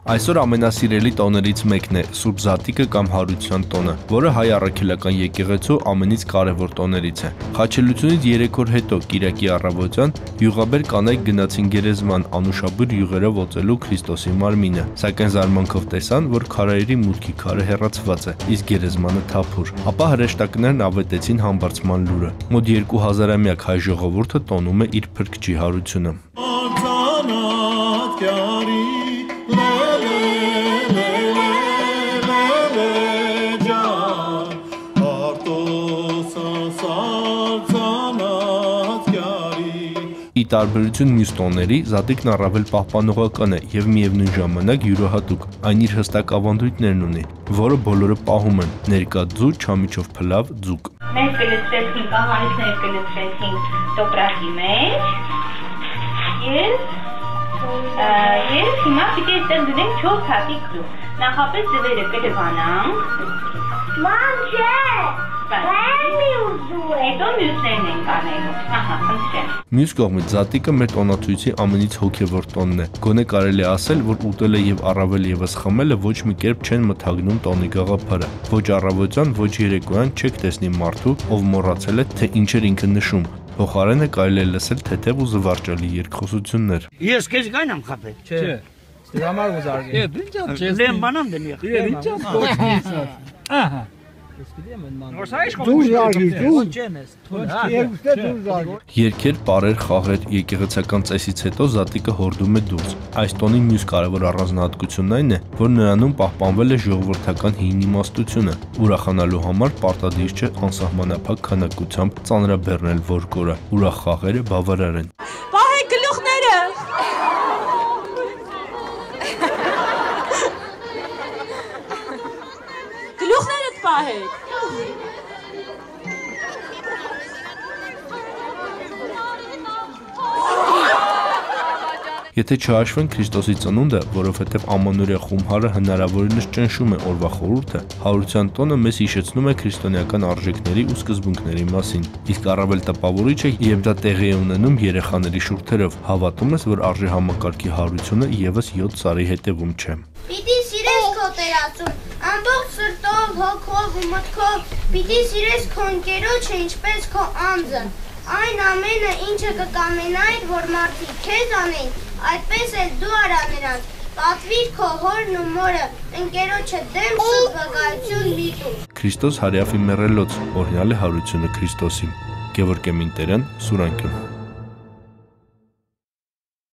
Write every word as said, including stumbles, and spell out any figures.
Այսօր ամենասիրելի տոներից մեկն է Սուրբ Զատիկը կամ Հարություն տոնը, որը հայ առաքելական եկեղեցու ամենից կարևոր տոներից է։ Խաչելությունից երեք օր հետո Կիրակի առավոտյան յուղաբեր կանայք գնացին գերեզման անուշաբույր յուղերով օծելու Քրիստոսի մարմինը, սակայն զարմանքով տեսան, որ քարայրի մուտքի քարը հեռացված է, իսկ գերեզմանը թափուր։ Ապա հրեշտակներն ավետեցին համբարձման լուրը։ Մոտ երկու հազարամյակ հայ ժողովուրդը տոնում է իր փրկչի հարությունը։ Ի տարբերություն մյուս տոների, Զատիկն առավել պահպանողական է եւ միևնույն ժամանակ յուրահատուկ։ Այն իր հստակ ավանդույթներն ունի, որը բոլորը պահում են՝ ներկա ձու, չամիչով փլավ, ձուկ։ Մենք կլցրեցինք կահանիցներ կլցրեցինք տոպրակի մեջ եւ եւ հիմա պիտի այստեղ դնենք չորս հատի քրու։ Նախապես ձվերը կդվանանք։ Մամ չէ։ Հետո մյուսներն ենք անելու։ Ահա, խնդրեմ։ Մյուս կողմից Զատիկը մեր տոնացույցի ամենից հոգևոր տոնն է։ Գոնե կարելի ասել, որ ուտելը եւ առավել եւս խմելը ոչ մի կերպ չեն մթագնում տոնի գաղափարը։ Ոչ առավոտյան, ոչ երեկոյան չեք տեսնի մարդու, ով մոռացել է, թե ինչ էր ինքը նշում։ Փոխարենը կարելի է լսել թեթև ու զվարճալի երկխոսություններ։ Ես քեզ գայնամ խփել։ Չէ։ Դրա համար ուզարկի։ Է, դու ինչ ես։ Դեմ բանամ դնի։ Է, ինչ ես կոչնիս։ Ահա։ Երգեր, պարեր, խաղեր, եկեղեցական ծեսից հետո Զատիկը հորդում է դուրս։ Այս տոնի մյուս կարևոր առանձնահատկությունն այն է, որ նրանում պահպանվել է ժողովրդական հին իմաստությունը, ուրախանալու համար պարտադիր չէ անսահմանափակ քանակությամբ ծանրաբեռնել որ կորը, ուրախ խաղերը բավարար են։ Պահեք գլուխները։ Գլուխներդ պահեք։ Եթե չհաշվեն Քրիստոսի ծնունդը, որովհետև ամանորյա խումհարը հնարավորինս ճնշում է օրվա խորհուրդը, Հարության տոնը մեզ հիշեցնում է քրիստոնեական արժեքների ու սկզբունքների մասին։ Իսկ առավել տպավորիչ է, երբ դա տեղի է ունենում երեխաների շուրթերով, հավատում ես, որ արժե համակարգի հարությունը եւս յոթ սարի հետևում չէ։ Պիտի սիրես քո Տերածուն, ամբողջ սրտով, հոգով ու մտքով, պիտի սիրես քո ընկերոջը ինչպես քո անձը։ Այն ամենը, ինչը կկամենայր, որ մարդիկ քեզ անեն, այդպես էլ դու արա նրանց, պատվիր քո հորն ու մորը, ընկերոջը դեմ սուրբ վկայություն լիտու։ Քրիստոս հարյաֆի մեռելոց, օրհնյալ է հարությունը Քրիստոսի։ Գևորգ Էմինտերյան, Սուրանկյուն։